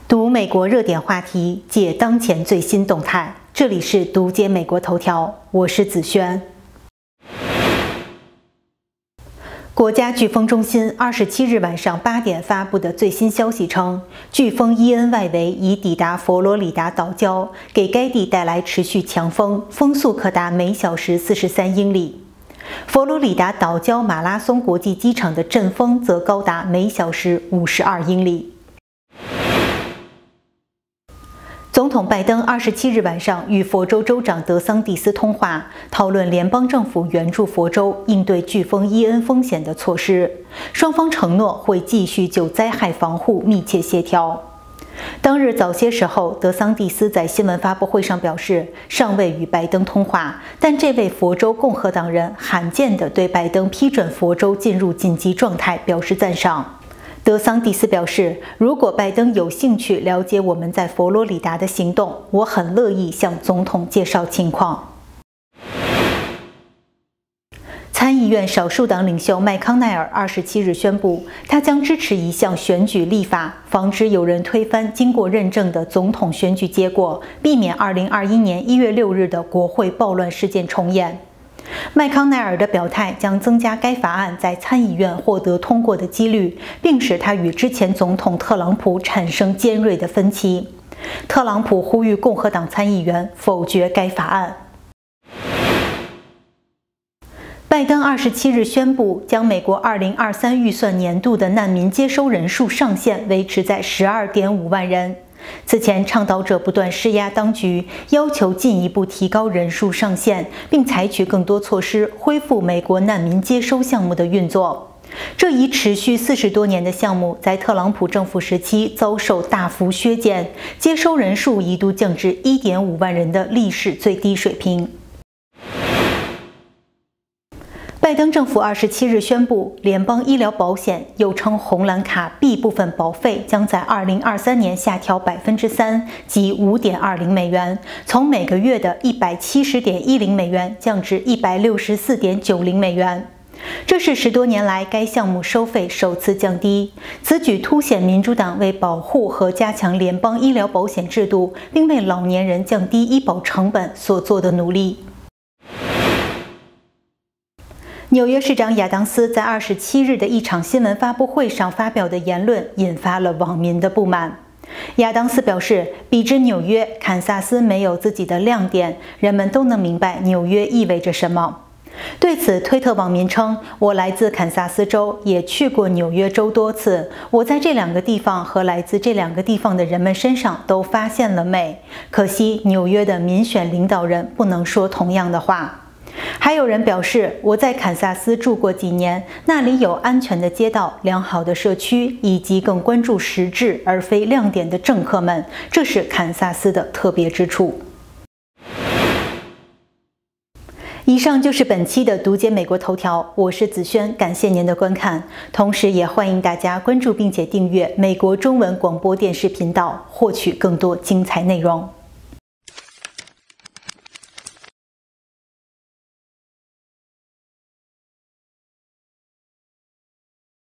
读美国热点话题，解当前最新动态。这里是读解美国头条，我是子轩。国家飓风中心27日晚上8点发布的最新消息称，飓风伊恩外围已抵达佛罗里达岛礁，给该地带来持续强风，风速可达每小时43英里。佛罗里达岛礁马拉松国际机场的阵风则高达每小时52英里。总统拜登27日晚上与佛州州长德桑蒂斯通话，讨论联邦政府援助佛州应对飓风伊恩风险的措施。双方承诺会继续就灾害防护密切协调。当日早些时候，德桑蒂斯在新闻发布会上表示，尚未与拜登通话，但这位佛州共和党人罕见地对拜登批准佛州进入紧急状态表示赞赏。德桑蒂斯表示，如果拜登有兴趣了解我们在佛罗里达的行动，我很乐意向总统介绍情况。参议院少数党领袖麦康奈尔27日宣布，他将支持一项选举立法，防止有人推翻经过认证的总统选举结果，避免2021年1月6日的国会暴乱事件重演。麦康奈尔的表态将增加该法案在参议院获得通过的几率，并使他与之前总统特朗普产生尖锐的分歧。特朗普呼吁共和党参议员否决该法案。拜登27日宣布，将美国2023预算年度的难民接收人数上限维持在12.5万人。此前，倡导者不断施压当局，要求进一步提高人数上限，并采取更多措施恢复美国难民接收项目的运作。这一持续40多年的项目，在特朗普政府时期遭受大幅削减，接收人数一度降至1.5万人的历史最低水平。拜登政府27日宣布，联邦医疗保险又称红蓝卡 B 部分保费将在2023年下调3%，即5.20美元，从每个月的170.10美元降至164.90美元。这是10多年来该项目收费首次降低。此举凸显民主党为保护和加强联邦医疗保险制度，并为老年人降低医保成本所做的努力。纽约市长亚当斯在27日的一场新闻发布会上发表的言论引发了网民的不满。亚当斯表示，比之纽约，堪萨斯没有自己的亮点，人们都能明白纽约意味着什么。对此，推特网民称，我来自堪萨斯州，也去过纽约州多次，我在这两个地方和来自这两个地方的人们身上都发现了美，可惜纽约的民选领导人不能说同样的话。还有人表示，我在堪萨斯住过几年，那里有安全的街道、良好的社区，以及更关注实质而非亮点的政客们，这是堪萨斯的特别之处。以上就是本期的读解美国头条，我是子轩，感谢您的观看，同时也欢迎大家关注并且订阅美国中文广播电视频道，获取更多精彩内容。